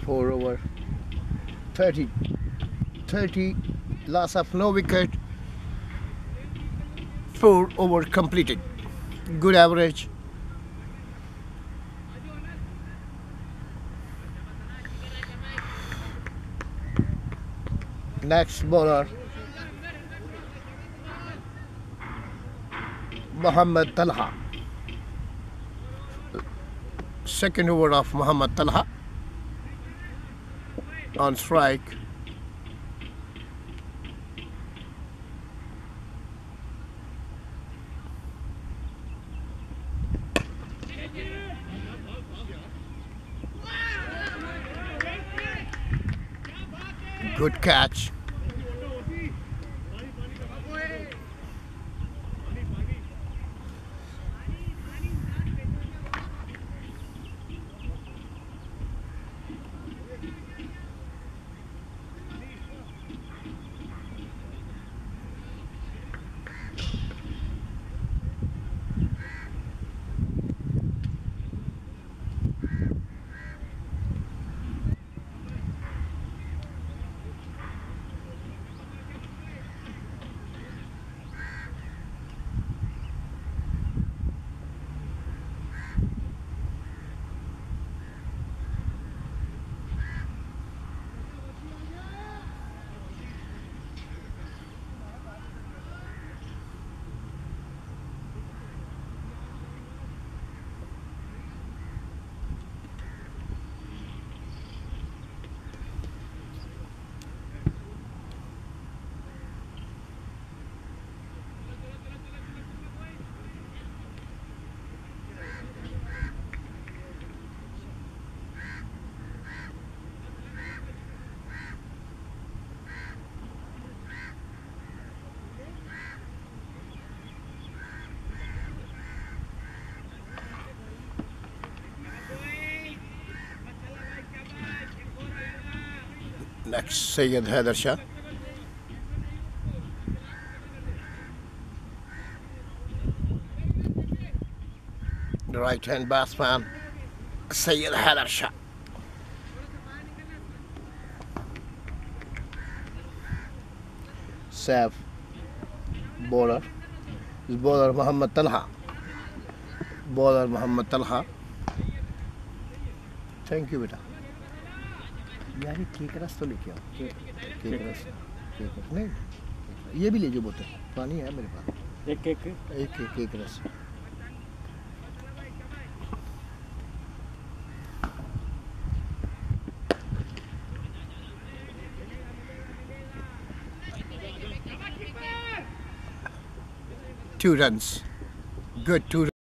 4 over 30 loss of no wicket, 4 over completed, good average. Next bowler Mohammad Talha. Second over of Mohammad Talha. On strike. Good catch. Next, Syed Haider Shah. The right-hand batsman, Syed Haider Shah. Safe bowler is bowler Mohammad Talha. Bowler Mohammad Talha. Thank you, beta. यार ये cake रस तो लेके आओ, cake रस नहीं, ये भी ले जो बोतल, पानी है मेरे पास, एक केक रस. Two runs, good 2 runs.